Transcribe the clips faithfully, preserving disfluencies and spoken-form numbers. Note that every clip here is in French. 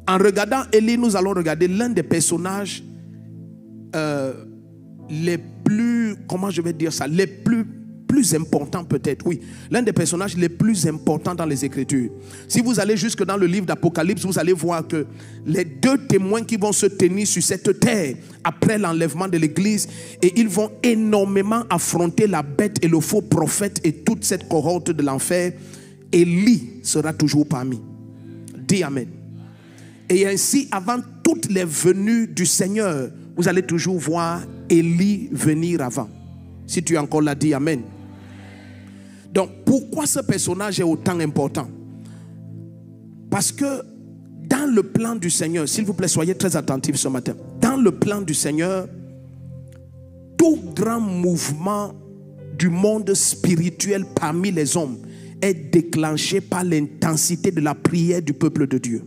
En regardant Élie, nous allons regarder l'un des personnages euh, les plus, comment je vais dire ça, les plus, plus importants peut-être, oui. L'un des personnages les plus importants dans les Écritures. Si vous allez jusque dans le livre d'Apocalypse, vous allez voir que les deux témoins qui vont se tenir sur cette terre après l'enlèvement de l'Église, et ils vont énormément affronter la bête et le faux prophète et toute cette cohorte de l'enfer. Élie sera toujours parmi. Dis Amen. Et ainsi, avant toutes les venues du Seigneur, vous allez toujours voir Élie venir avant. Si tu es encore là, dis Amen. Donc, pourquoi ce personnage est autant important? Parce que dans le plan du Seigneur, s'il vous plaît, soyez très attentifs ce matin. Dans le plan du Seigneur, tout grand mouvement du monde spirituel parmi les hommes est déclenché par l'intensité de la prière du peuple de Dieu.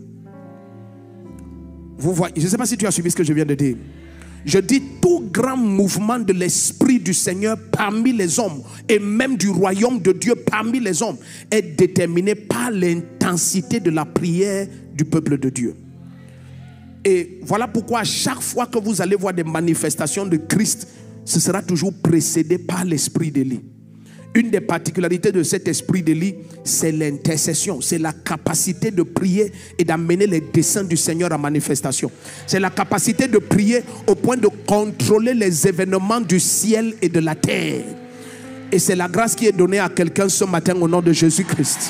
Vous voyez, je ne sais pas si tu as suivi ce que je viens de dire. Je dis tout grand mouvement de l'Esprit du Seigneur parmi les hommes et même du royaume de Dieu parmi les hommes est déterminé par l'intensité de la prière du peuple de Dieu. Et voilà pourquoi à chaque fois que vous allez voir des manifestations de Christ, ce sera toujours précédé par l'esprit d'Élie. Une des particularités de cet esprit d'Élie, c'est l'intercession, c'est la capacité de prier et d'amener les desseins du Seigneur à manifestation. C'est la capacité de prier au point de contrôler les événements du ciel et de la terre. Et c'est la grâce qui est donnée à quelqu'un ce matin au nom de Jésus-Christ.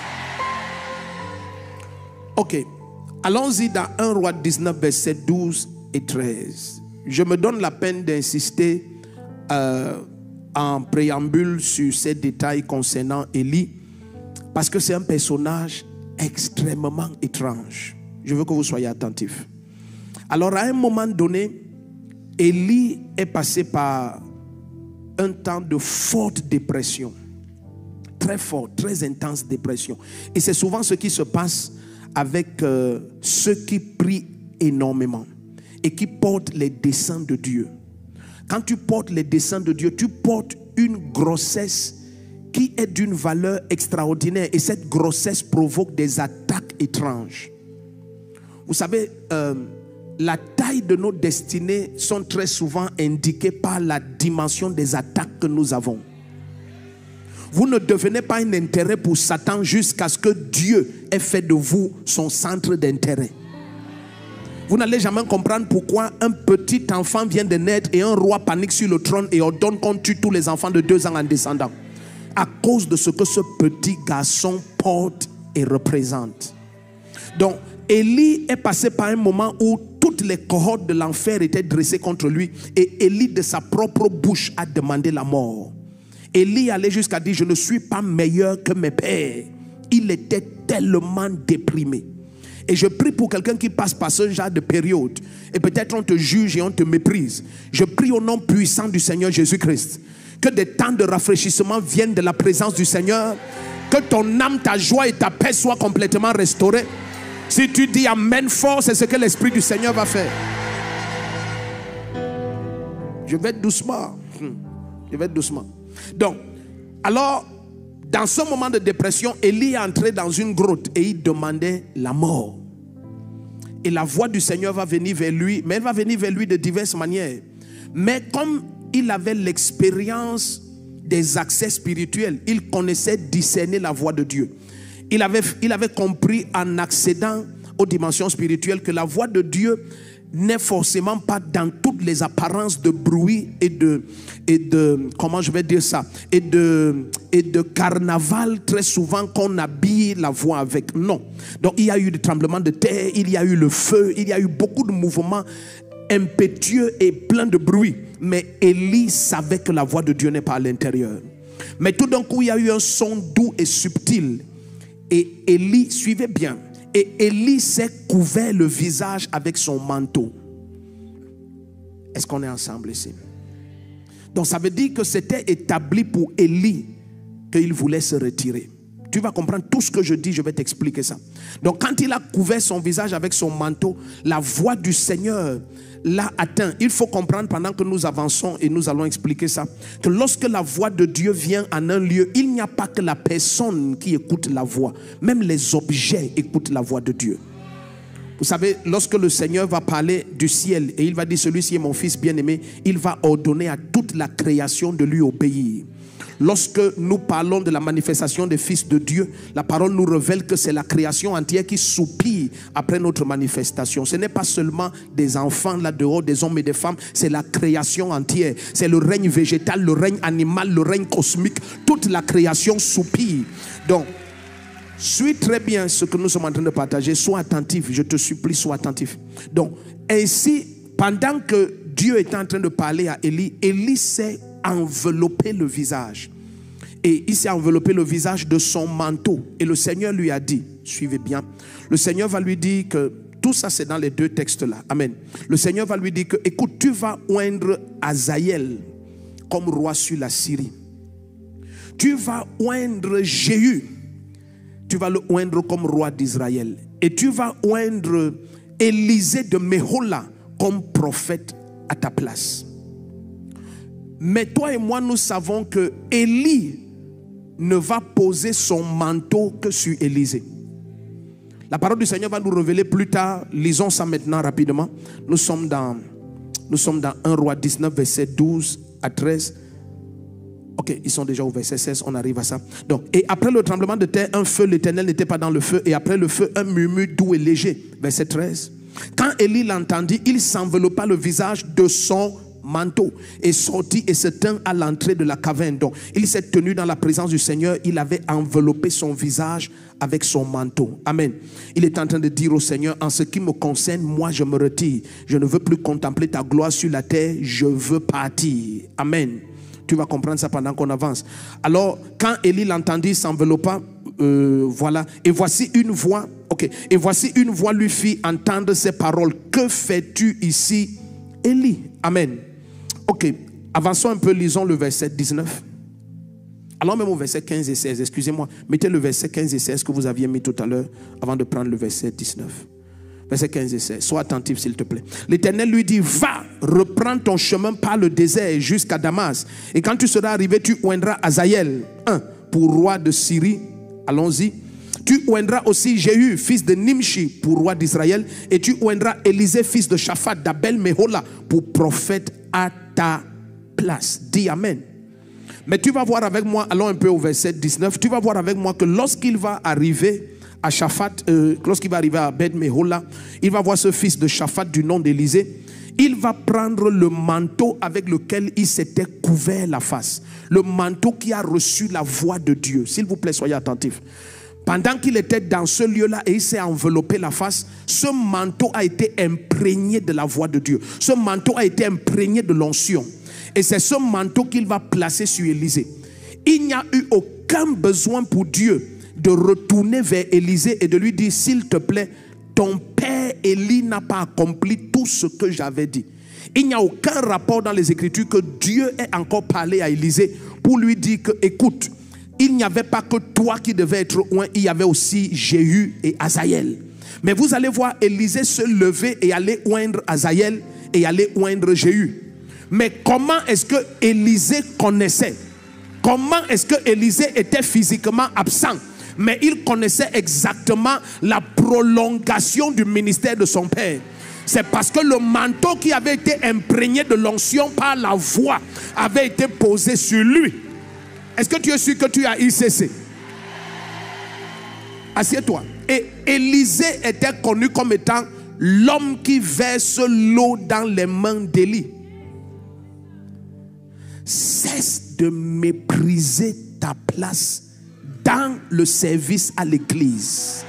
Ok, allons-y dans un Roi dix-neuf, versets douze et treize. Je me donne la peine d'insister euh, en préambule sur ces détails concernant Élie, parce que c'est un personnage extrêmement étrange. Je veux que vous soyez attentifs. Alors à un moment donné, Élie est passé par un temps de forte dépression, très forte, très intense dépression. Et c'est souvent ce qui se passe avec euh, ceux qui prient énormément et qui portent les desseins de Dieu. Quand tu portes les desseins de Dieu, tu portes une grossesse qui est d'une valeur extraordinaire. Et cette grossesse provoque des attaques étranges. Vous savez, euh, la taille de nos destinées sont très souvent indiquées par la dimension des attaques que nous avons. Vous ne devenez pas un intérêt pour Satan jusqu'à ce que Dieu ait fait de vous son centre d'intérêt. Vous n'allez jamais comprendre pourquoi un petit enfant vient de naître et un roi panique sur le trône et ordonne qu'on tue tous les enfants de deux ans en descendant. À cause de ce que ce petit garçon porte et représente. Donc, Élie est passé par un moment où toutes les cohortes de l'enfer étaient dressées contre lui. Et Élie de sa propre bouche a demandé la mort. Élie allait jusqu'à dire, je ne suis pas meilleur que mes pères. Il était tellement déprimé. Et je prie pour quelqu'un qui passe par ce genre de période. Et peut-être on te juge et on te méprise. Je prie au nom puissant du Seigneur Jésus-Christ. Que des temps de rafraîchissement viennent de la présence du Seigneur. Que ton âme, ta joie et ta paix soient complètement restaurées. Si tu dis Amen fort, c'est ce que l'Esprit du Seigneur va faire. Je vais doucement. Je vais doucement. Donc, alors... dans ce moment de dépression, Élie est entré dans une grotte et il demandait la mort. Et la voix du Seigneur va venir vers lui, mais elle va venir vers lui de diverses manières. Mais comme il avait l'expérience des accès spirituels, il connaissait discerner la voix de Dieu. Il avait, il avait compris en accédant aux dimensions spirituelles que la voix de Dieu n'est forcément pas dans toutes les apparences de bruit et de, et de comment je vais dire ça, et de, et de carnaval très souvent qu'on habille la voix avec. Non. Donc il y a eu des tremblements de terre, il y a eu le feu, il y a eu beaucoup de mouvements impétueux et plein de bruit. Mais Élie savait que la voix de Dieu n'est pas à l'intérieur. Mais tout d'un coup, il y a eu un son doux et subtil. Et Élie, suivez bien, et Élie s'est couvert le visage avec son manteau. Est-ce qu'on est ensemble ici? Donc ça veut dire que c'était établi pour Élie qu'il voulait se retirer. Tu vas comprendre tout ce que je dis, je vais t'expliquer ça. Donc quand il a couvert son visage avec son manteau, la voix du Seigneur l'a atteint. Il faut comprendre pendant que nous avançons et nous allons expliquer ça, que lorsque la voix de Dieu vient en un lieu, il n'y a pas que la personne qui écoute la voix. Même les objets écoutent la voix de Dieu. Vous savez, lorsque le Seigneur va parler du ciel et il va dire celui-ci est mon fils bien-aimé, il va ordonner à toute la création de lui obéir. Lorsque nous parlons de la manifestation des fils de Dieu, la parole nous révèle que c'est la création entière qui soupire après notre manifestation. Ce n'est pas seulement des enfants là dehors, des hommes et des femmes, c'est la création entière. C'est le règne végétal, le règne animal, le règne cosmique. Toute la création soupire. Donc, suis très bien ce que nous sommes en train de partager. Sois attentif, je te supplie, sois attentif. Donc, ainsi, pendant que Dieu était en train de parler à Élie, Élie s'est enveloppé le visage. Et il s'est enveloppé le visage de son manteau. Et le Seigneur lui a dit, suivez bien, le Seigneur va lui dire que, tout ça c'est dans les deux textes là, amen. Le Seigneur va lui dire que, écoute, tu vas oindre Hazaël comme roi sur la Syrie. Tu vas oindre Jéhu, tu vas le oindre comme roi d'Israël. Et tu vas oindre Élisée de Méhola comme prophète à ta place. Mais toi et moi, nous savons que Élie ne va poser son manteau que sur Élisée. La parole du Seigneur va nous révéler plus tard. Lisons ça maintenant rapidement. Nous sommes dans, nous sommes dans un roi dix-neuf, verset douze à treize. Ok, ils sont déjà au verset seize, on arrive à ça. Donc, et après le tremblement de terre, un feu, l'Éternel n'était pas dans le feu. Et après le feu, un murmure doux et léger. Verset treize. Quand Élie l'entendit, il s'enveloppa le visage de son manteau et sortit et se tint à l'entrée de la caverne. Donc il s'est tenu dans la présence du Seigneur. Il avait enveloppé son visage avec son manteau. Amen. Il est en train de dire au Seigneur, en ce qui me concerne, moi je me retire. Je ne veux plus contempler ta gloire sur la terre. Je veux partir. Amen. Tu vas comprendre ça pendant qu'on avance. Alors quand Élie l'entendit, s'enveloppa, euh, voilà, et voici une voix, ok, et voici une voix lui fit entendre ces paroles. Que fais-tu ici, Élie? Amen. Ok, avançons un peu, lisons le verset dix-neuf. Allons même au verset quinze et seize, excusez-moi. Mettez le verset quinze et seize que vous aviez mis tout à l'heure avant de prendre le verset dix-neuf. Verset quinze et seize, sois attentif s'il te plaît. L'Éternel lui dit, va, reprends ton chemin par le désert jusqu'à Damas. Et quand tu seras arrivé, tu oindras Hazaël, un, pour roi de Syrie. Allons-y. Tu oindras aussi Jéhu, fils de Nimshi, pour roi d'Israël. Et tu oindras Élisée, fils de Shaphat, d'Abel Méhola, pour prophète à ta place. Dis Amen. Mais tu vas voir avec moi, allons un peu au verset dix-neuf. Tu vas voir avec moi que lorsqu'il va arriver à Shaphat, euh, lorsqu'il va arriver à Abel Méhola, il va voir ce fils de Shaphat du nom d'Élisée. Il va prendre le manteau avec lequel il s'était couvert la face. Le manteau qui a reçu la voix de Dieu. S'il vous plaît, soyez attentifs. Pendant qu'il était dans ce lieu-là et il s'est enveloppé la face, ce manteau a été imprégné de la voix de Dieu. Ce manteau a été imprégné de l'onction. Et c'est ce manteau qu'il va placer sur Élisée. Il n'y a eu aucun besoin pour Dieu de retourner vers Élisée et de lui dire, s'il te plaît, ton père Élie n'a pas accompli tout ce que j'avais dit. Il n'y a aucun rapport dans les Écritures que Dieu ait encore parlé à Élisée pour lui dire que, écoute, il n'y avait pas que toi qui devais être oint, il y avait aussi Jéhu et Hazaël. Mais vous allez voir Élisée se lever et aller oindre Hazaël et aller oindre Jéhu. Mais comment est-ce que Élisée connaissait? Comment est-ce que Élisée était physiquement absent? Mais il connaissait exactement la prolongation du ministère de son père. C'est parce que le manteau qui avait été imprégné de l'onction par la voix avait été posé sur lui. Est-ce que tu es sûr que tu as I C C? Assieds-toi. Et Élisée était connu comme étant l'homme qui verse l'eau dans les mains d'Élie. Cesse de mépriser ta place dans le service à l'église.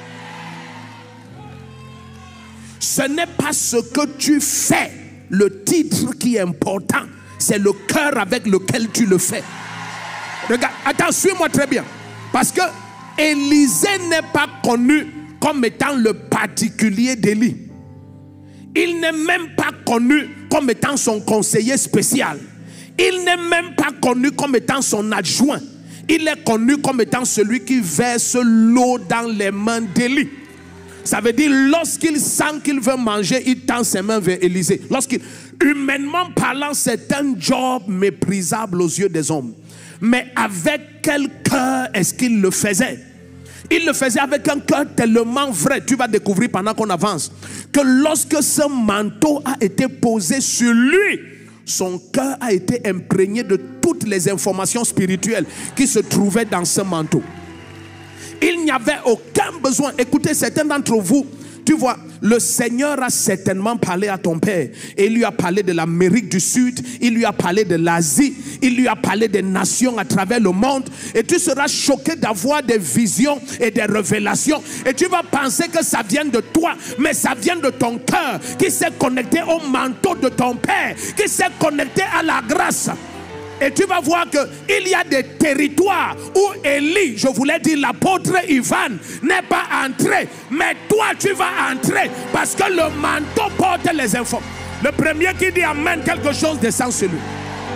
Ce n'est pas ce que tu fais, le titre qui est important, c'est le cœur avec lequel tu le fais. Regarde, attends, suis-moi très bien. Parce que Élisée n'est pas connu comme étant le particulier d'Élie. Il n'est même pas connu comme étant son conseiller spécial. Il n'est même pas connu comme étant son adjoint. Il est connu comme étant celui qui verse l'eau dans les mains d'Élie. Ça veut dire, lorsqu'il sent qu'il veut manger, il tend ses mains vers Élisée. Lorsqu'il, humainement parlant, c'est un job méprisable aux yeux des hommes. Mais avec quel cœur est-ce qu'il le faisait? Il le faisait avec un cœur tellement vrai, tu vas découvrir pendant qu'on avance, que lorsque ce manteau a été posé sur lui, son cœur a été imprégné de toutes les informations spirituelles qui se trouvaient dans ce manteau. Il n'y avait aucun besoin. Écoutez, certains d'entre vous, tu vois, le Seigneur a certainement parlé à ton père. Et il lui a parlé de l'Amérique du Sud, il lui a parlé de l'Asie, il lui a parlé des nations à travers le monde. Et tu seras choqué d'avoir des visions et des révélations. Et tu vas penser que ça vient de toi, mais ça vient de ton cœur qui s'est connecté au manteau de ton père, qui s'est connecté à la grâce. Et tu vas voir qu'il y a des territoires où Élie, je voulais dire l'apôtre Ivan, n'est pas entré. Mais toi tu vas entrer parce que le manteau porte les infos. Le premier qui dit amen, quelque chose descend sur lui.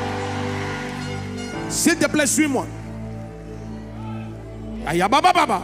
S'il te plaît, suis-moi. Aya baba baba.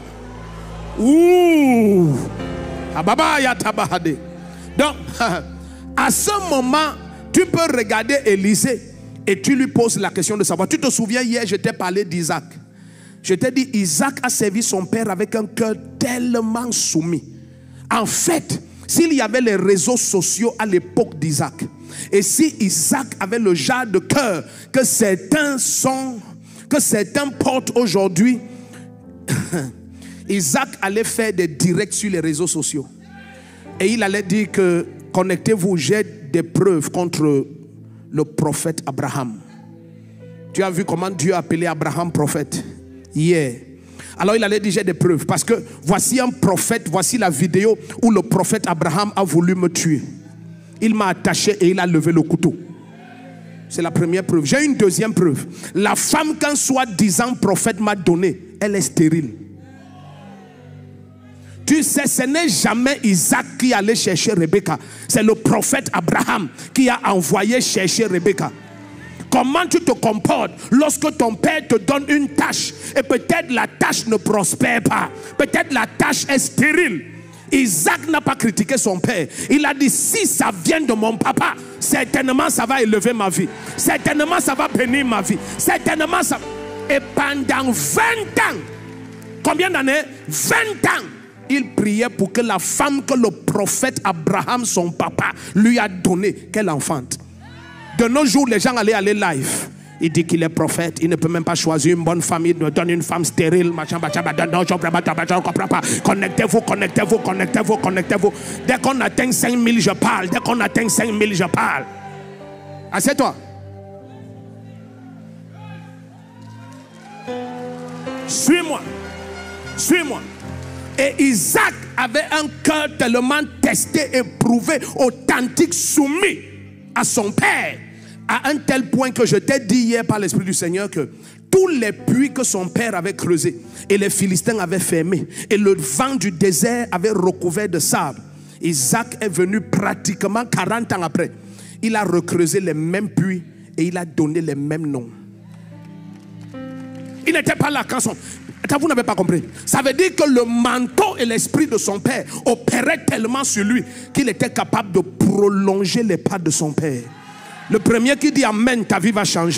Ouh. Ababa ya tabahade. Donc, à ce moment, tu peux regarder Élisée. Et tu lui poses la question de savoir. Tu te souviens, hier, je t'ai parlé d'Isaac. Je t'ai dit, Isaac a servi son père avec un cœur tellement soumis. En fait, s'il y avait les réseaux sociaux à l'époque d'Isaac, et si Isaac avait le genre de cœur que certains sont, que certains portent aujourd'hui, Isaac allait faire des directs sur les réseaux sociaux. Et il allait dire que, connectez-vous, j'ai des preuves contre le prophète Abraham. Tu as vu comment Dieu a appelé Abraham prophète hier. Yeah. Alors il allait dire j'ai des preuves. Parce que voici un prophète, voici la vidéo où le prophète Abraham a voulu me tuer. Il m'a attaché et il a levé le couteau. C'est la première preuve. J'ai une deuxième preuve. La femme qu'un soi-disant prophète m'a donnée, elle est stérile. Tu sais, ce n'est jamais Isaac qui allait chercher Rebecca. C'est le prophète Abraham qui a envoyé chercher Rebecca. Comment tu te comportes lorsque ton père te donne une tâche et peut-être la tâche ne prospère pas, peut-être la tâche est stérile. Isaac n'a pas critiqué son père. Il a dit, si ça vient de mon papa, certainement ça va élever ma vie. Certainement ça va bénir ma vie. Certainement ça... Et pendant vingt ans, combien d'années? vingt ans. Il priait pour que la femme que le prophète Abraham, son papa, lui a donné, qu'elle enfante. De nos jours, les gens allaient aller live. Il dit qu'il est prophète, il ne peut même pas choisir une bonne femme, il donne une femme stérile. Connectez-vous, connectez-vous, connectez-vous, connectez-vous. Dès qu'on atteint cinq mille, je parle. Dès qu'on atteint cinq mille, je parle. Assieds-toi. Suis-moi. Suis-moi. Et Isaac avait un cœur tellement testé, éprouvé, authentique, soumis à son père, à un tel point que je t'ai dit hier par l'Esprit du Seigneur que tous les puits que son père avait creusés et les Philistins avaient fermés et le vent du désert avait recouvert de sable, Isaac est venu pratiquement quarante ans après. Il a recreusé les mêmes puits et il a donné les mêmes noms. Il n'était pas là quand son... Vous n'avez pas compris. Ça veut dire que le manteau et l'esprit de son père opéraient tellement sur lui qu'il était capable de prolonger les pas de son père. Le premier qui dit amen, ta vie va changer.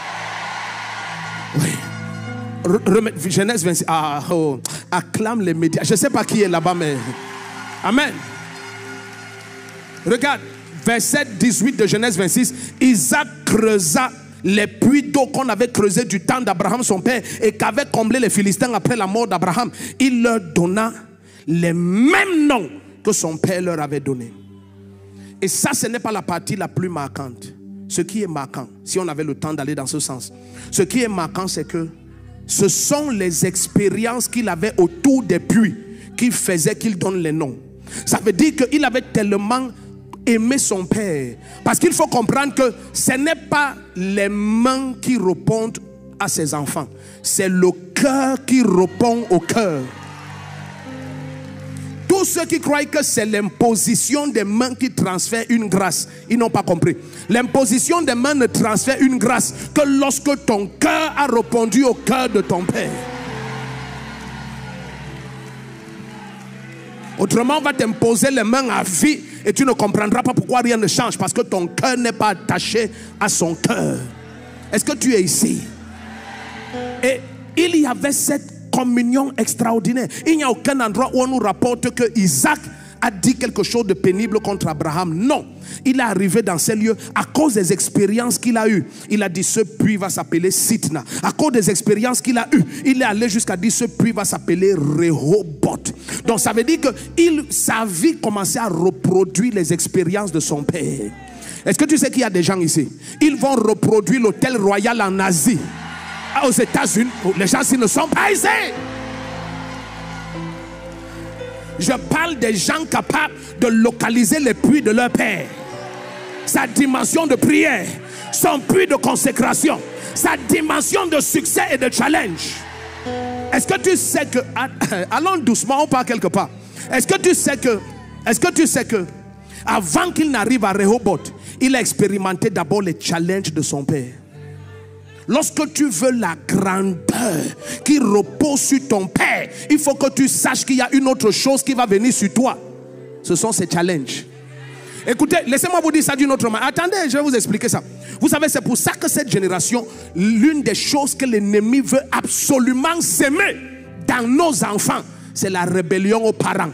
Oui. Remets, Genèse vingt-six. Ah, oh, acclame les médias. Je ne sais pas qui est là-bas, mais... Amen. Regarde, verset dix-huit de Genèse vingt-six. Isaac creusa les puits d'eau qu'on avait creusés du temps d'Abraham son père et qu'avaient comblé les Philistins après la mort d'Abraham. Il leur donna les mêmes noms que son père leur avait donnés. Et ça, ce n'est pas la partie la plus marquante. Ce qui est marquant, si on avait le temps d'aller dans ce sens, ce qui est marquant, c'est que ce sont les expériences qu'il avait autour des puits qui faisaient qu'il donne les noms. Ça veut dire qu'il avait tellement aimer son père. Parce qu'il faut comprendre que ce n'est pas les mains qui répondent à ses enfants. C'est le cœur qui répond au cœur. Tous ceux qui croient que c'est l'imposition des mains qui transfère une grâce, ils n'ont pas compris. L'imposition des mains ne transfère une grâce que lorsque ton cœur a répondu au cœur de ton père. Autrement, on va t'imposer les mains à vie et tu ne comprendras pas pourquoi rien ne change, parce que ton cœur n'est pas attaché à son cœur. Est-ce que tu es ici? Et il y avait cette communion extraordinaire. Il n'y a aucun endroit où on nous rapporte que Isaac a dit quelque chose de pénible contre Abraham. Non, il est arrivé dans ces lieux à cause des expériences qu'il a eues. Il a dit ce puits va s'appeler Sitna. À cause des expériences qu'il a eues, il est allé jusqu'à dire ce puits va s'appeler Rehoboth. Donc ça veut dire que il, sa vie commençait à reproduire les expériences de son père. Est-ce que tu sais qu'il y a des gens ici? Ils vont reproduire l'hôtel royal en Asie, aux États-Unis. Les gens ici ne sont pas ici. Je parle des gens capables de localiser les puits de leur père. Sa dimension de prière, son puits de consécration, sa dimension de succès et de challenge. Est-ce que tu sais que, allons doucement, on part quelque part. Est-ce que tu sais que, est-ce que tu sais que, avant qu'il n'arrive à Rehoboth, il a expérimenté d'abord les challenges de son père. Lorsque tu veux la grandeur qui repose sur ton père, il faut que tu saches qu'il y a une autre chose qui va venir sur toi. Ce sont ces challenges. Écoutez, laissez-moi vous dire ça d'une autre manière. Attendez, je vais vous expliquer ça. Vous savez, c'est pour ça que cette génération, l'une des choses que l'ennemi veut absolument s'aimer dans nos enfants, c'est la rébellion aux parents.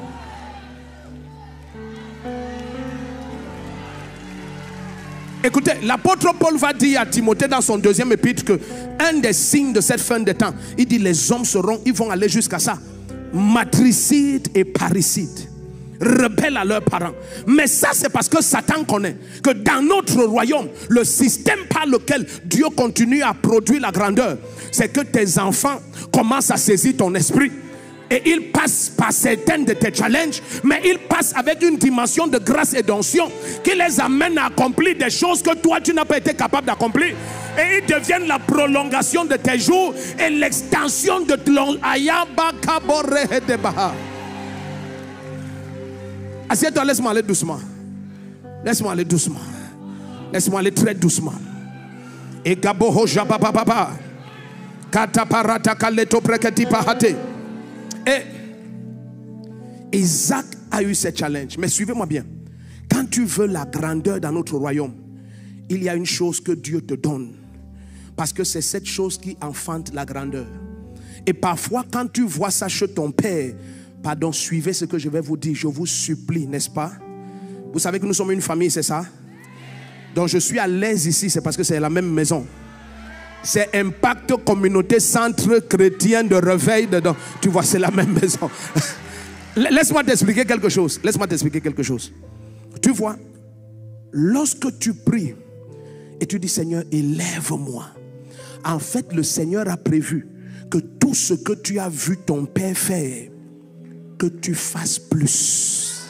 Écoutez, l'apôtre Paul va dire à Timothée dans son deuxième épître que un des signes de cette fin de temps, il dit les hommes seront, ils vont aller jusqu'à ça, matricides et parricides, rebelles à leurs parents. Mais ça c'est parce que Satan connaît que dans notre royaume, le système par lequel Dieu continue à produire la grandeur, c'est que tes enfants commencent à saisir ton esprit. Et il passe par certains de tes challenges, mais il passe avec une dimension de grâce et d'onction qui les amène à accomplir des choses que toi tu n'as pas été capable d'accomplir. Et ils deviennent la prolongation de tes jours et l'extension de ton ayaba kaborehedebaha. Assieds-toi, laisse-moi aller doucement. Laisse-moi aller doucement. Laisse-moi aller très doucement. Et gaboho jabababa. Kataparata kaleto preketi pahate. Et Isaac a eu ce challenge. Mais suivez-moi bien. Quand tu veux la grandeur dans notre royaume, il y a une chose que Dieu te donne. Parce que c'est cette chose qui enfante la grandeur. Et parfois quand tu vois ça chez ton père, pardon, suivez ce que je vais vous dire. Je vous supplie, n'est-ce pas? Vous savez que nous sommes une famille, c'est ça? Donc je suis à l'aise ici, c'est parce que c'est la même maison. C'est Impact Communauté Centre Chrétien de Réveil dedans. Tu vois, c'est la même maison. Laisse-moi t'expliquer quelque chose. Laisse-moi t'expliquer quelque chose. Tu vois, lorsque tu pries et tu dis Seigneur, élève-moi. En fait, le Seigneur a prévu que tout ce que tu as vu ton père faire, que tu fasses plus.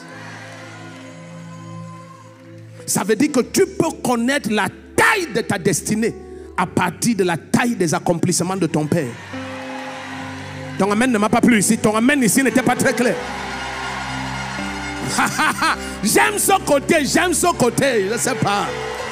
Ça veut dire que tu peux connaître la taille de ta destinée à partir de la taille des accomplissements de ton père. Ton amen ne m'a pas plu ici. Ton amen ici n'était pas très clair. J'aime ce côté, j'aime ce côté. Je ne sais pas.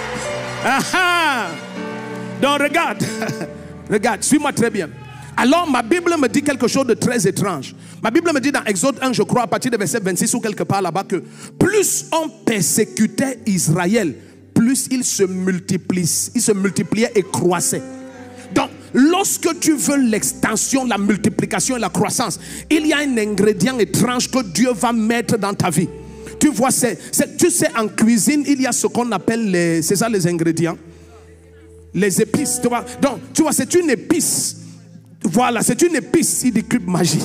Donc regarde. Regarde, suis-moi très bien. Alors ma Bible me dit quelque chose de très étrange. Ma Bible me dit dans Exode un, je crois, à partir de verset vingt-six ou quelque part là-bas, que plus on persécutait Israël, plus il se multiplie, il se multipliait et croissait. Donc, lorsque tu veux l'extension, la multiplication et la croissance, il y a un ingrédient étrange que Dieu va mettre dans ta vie. Tu vois, c'est, c'est, tu sais, en cuisine, il y a ce qu'on appelle les, c'est ça les ingrédients, les épices. Tu vois, donc, tu vois, c'est une épice. Voilà, c'est une épice, il dit cube magie.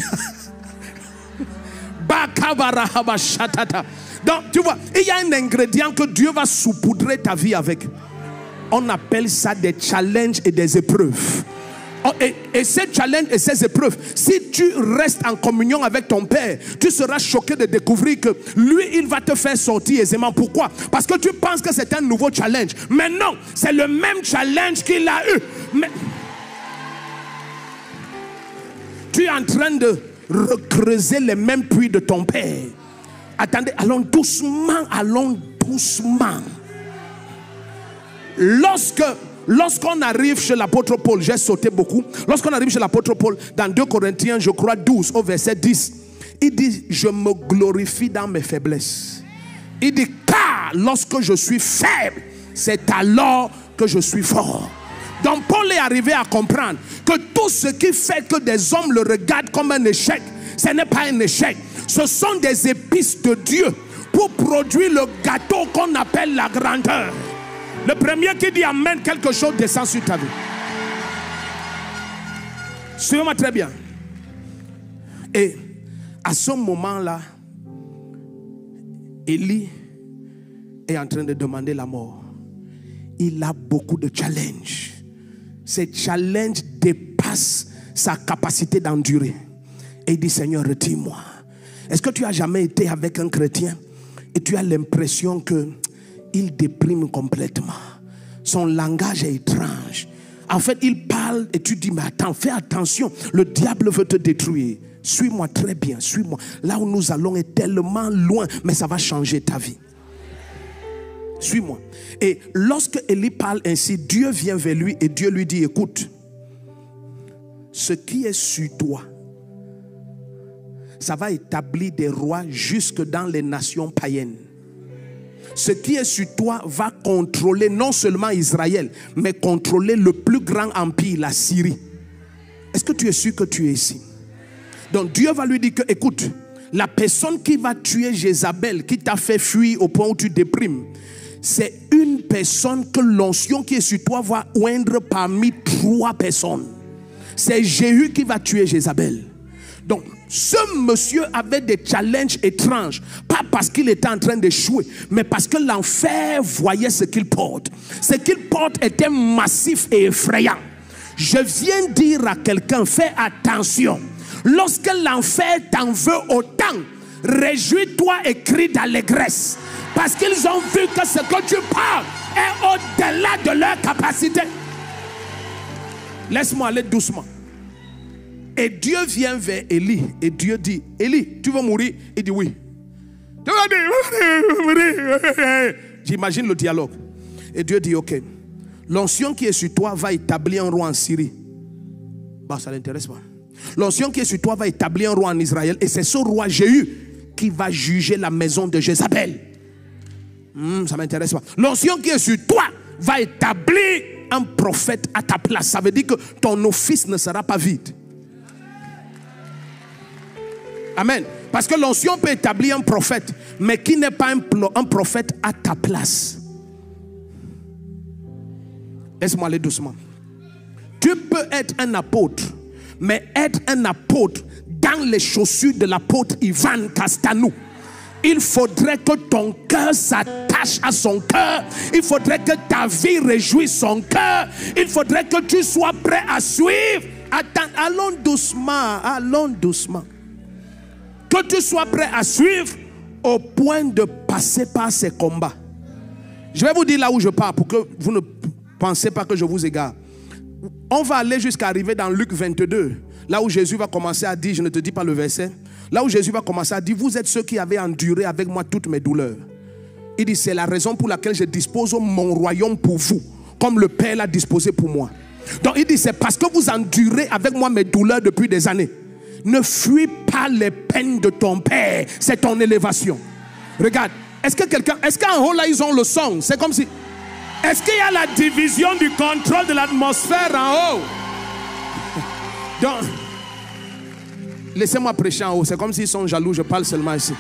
Donc, tu vois, il y a un ingrédient que Dieu va saupoudrer ta vie avec. On appelle ça des challenges et des épreuves. Et, et ces challenges et ces épreuves, si tu restes en communion avec ton Père, tu seras choqué de découvrir que lui, il va te faire sortir aisément. Pourquoi? Parce que tu penses que c'est un nouveau challenge. Mais non, c'est le même challenge qu'il a eu. Mais tu es en train de recreuser les mêmes puits de ton Père. Attendez, allons doucement, allons doucement. Lorsque, lorsqu'on arrive chez l'apôtre Paul, j'ai sauté beaucoup. Lorsqu'on arrive chez l'apôtre Paul, dans deux Corinthiens, je crois douze, au verset dix, il dit, je me glorifie dans mes faiblesses. Il dit, car lorsque je suis faible, c'est alors que je suis fort. Donc Paul est arrivé à comprendre que tout ce qui fait que des hommes le regardent comme un échec, ce n'est pas un échec. Ce sont des épices de Dieu pour produire le gâteau qu'on appelle la grandeur. Le premier qui dit amen, quelque chose descend sur ta vie. Suivez-moi très bien. Et à ce moment-là, Élie est en train de demander la mort. Il a beaucoup de challenges. Ces challenges dépassent sa capacité d'endurer. Et il dit, Seigneur, retire-moi. Est-ce que tu as jamais été avec un chrétien et tu as l'impression qu'il déprime complètement? Son langage est étrange. En fait, il parle et tu dis, mais attends, fais attention, le diable veut te détruire. Suis-moi très bien, suis-moi. Là où nous allons est tellement loin, mais ça va changer ta vie. Suis-moi. Et lorsque Élie parle ainsi, Dieu vient vers lui et Dieu lui dit, écoute, ce qui est sur toi, ça va établir des rois jusque dans les nations païennes. Ce qui est sur toi va contrôler non seulement Israël, mais contrôler le plus grand empire, la Syrie. Est-ce que tu es sûr que tu es ici? Donc Dieu va lui dire que, écoute, la personne qui va tuer Jézabel, qui t'a fait fuir au point où tu déprimes, c'est une personne que l'onction qui est sur toi va oindre parmi trois personnes. C'est Jéhu qui va tuer Jézabel. Donc, ce monsieur avait des challenges étranges. Pas parce qu'il était en train d'échouer, mais parce que l'enfer voyait ce qu'il porte. Ce qu'il porte était massif et effrayant. Je viens dire à quelqu'un, fais attention. Lorsque l'enfer t'en veut autant, réjouis-toi et crie d'allégresse. Parce qu'ils ont vu que ce que tu parles est au-delà de leur capacité. Laisse-moi aller doucement. Et Dieu vient vers Élie et Dieu dit, Élie, tu veux mourir? Il dit oui. J'imagine le dialogue. Et Dieu dit, ok, l'onction qui est sur toi va établir un roi en Syrie. Bah, ça ne l'intéresse pas. L'onction qui est sur toi va établir un roi en Israël. Et c'est ce roi Jéhu qui va juger la maison de Jézabel. Hmm, ça ne m'intéresse pas. L'onction qui est sur toi va établir un prophète à ta place. Ça veut dire que ton office ne sera pas vide. Amen. Parce que l'onction peut établir un prophète, mais qui n'est pas un, un prophète à ta place. Laisse-moi aller doucement. Tu peux être un apôtre, mais être un apôtre dans les chaussures de l'apôtre Ivan Castanou. Il faudrait que ton cœur s'attache à son cœur. Il faudrait que ta vie réjouisse son cœur. Il faudrait que tu sois prêt à suivre. Attends, allons doucement, allons doucement. Que tu sois prêt à suivre au point de passer par ces combats. Je vais vous dire là où je pars pour que vous ne pensez pas que je vous égare. On va aller jusqu'à arriver dans Luc vingt-deux. Là où Jésus va commencer à dire, je ne te dis pas le verset. Là où Jésus va commencer à dire, vous êtes ceux qui avez enduré avec moi toutes mes douleurs. Il dit, c'est la raison pour laquelle je dispose mon royaume pour vous, comme le Père l'a disposé pour moi. Donc il dit, c'est parce que vous endurez avec moi mes douleurs depuis des années. Ne fuis pas les peines de ton Père, c'est ton élévation. Regarde, est-ce que quelqu'un, est-ce qu'en haut là ils ont le son? C'est comme si, est-ce qu'il y a la division du contrôle de l'atmosphère en haut? Donc, laissez-moi prêcher en haut, c'est comme s'ils sont jaloux, je parle seulement ici.